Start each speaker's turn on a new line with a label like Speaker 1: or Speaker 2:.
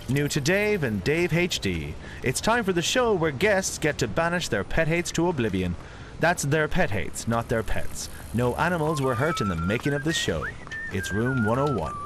Speaker 1: New to Dave and Dave HD. It's time for the show where guests get to banish their pet hates to oblivion. That's their pet hates, not their pets. No animals were hurt in the making of this show. It's Room 101.